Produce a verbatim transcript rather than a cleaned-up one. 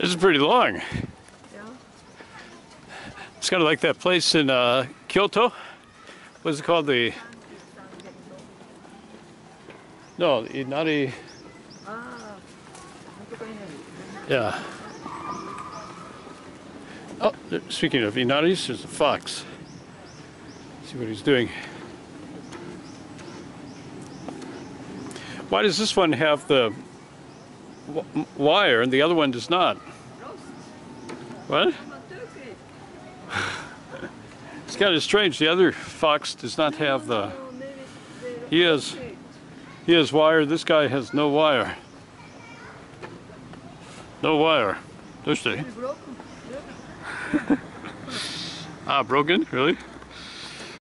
This is pretty long. Yeah. It's kind of like that place in uh, Kyoto. What's it called? The no, Inari. Ah, Yeah. Oh, there- speaking of Inaris, there's a fox. See what he's doing. Why does this one have the w wire and the other one does not? What? It's kind of strange. The other fox does not have the. He has. He has wire. This guy has no wire. No wire. Does he? Ah, broken? Really?